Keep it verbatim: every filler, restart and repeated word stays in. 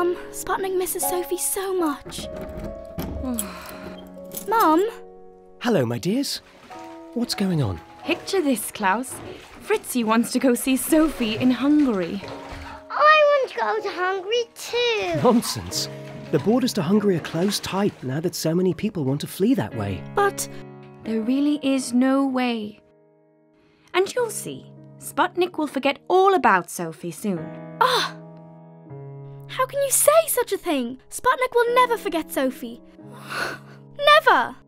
Mum, Sputnik misses Sophie so much. Mum? Hello, my dears. What's going on? Picture this, Klaus. Fritzi wants to go see Sophie in Hungary. I want to go to Hungary too. Nonsense. The borders to Hungary are closed tight now that so many people want to flee that way. But there really is no way. And you'll see, Sputnik will forget all about Sophie soon. Ah! How can you say such a thing? Sputnik will never forget Sophie. Never!